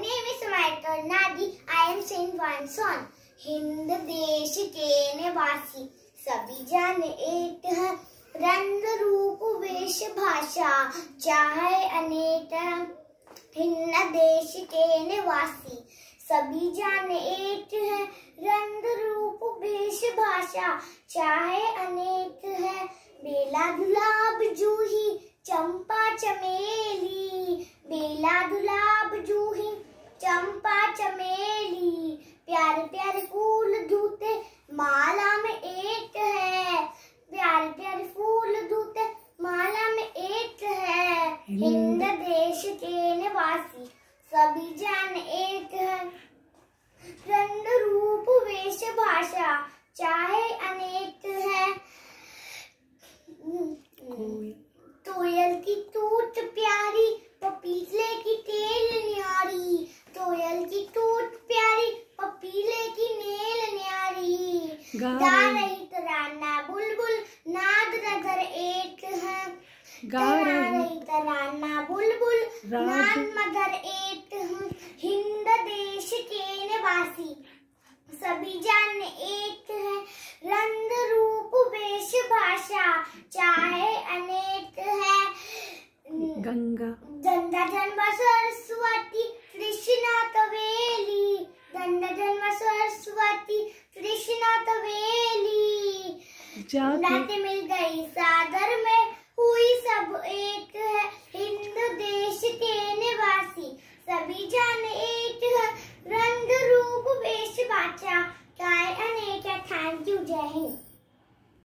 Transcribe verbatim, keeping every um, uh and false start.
name is Michael Nadi. I am saying one song. Hind देश के निवासी सभी जान एक है, रंग रूप वेश भाषा चाहे अनेक। हिंद देश के निवासी सभी जान एक है, रंग रूप वेश भाषा चाहे अनेक है। बेला गुलाब जूही चंपा चमेली, बेला गुलाब जूही चंपा चमेली, प्यारे प्यारे फूल धूते माला में एक है, प्यारे प्यारे फूल धूते माला में एक है। हिंद देश के निवासी सभी जान एक है, रंग रूप वेश भाषा चाहे अनेक है। कोयल की टूट प्यारी पपीले की तेल न्यारी, कोयल की टूट प्यारी पपीले की नेल न्यारी। गा रही तराना बुलबुल नाद नगर एक है, गा रही तराना बुलबुल नाद मगर एक है। हिंद देश के निवासी सभी जान एक है, रंग रूप वेश भाषा चाहे अनेक है। गंगा गंगा जन्म सरस्वती कृष्णा कवेली, गंगा जन्म सरस्वती कृष्णा कवेली।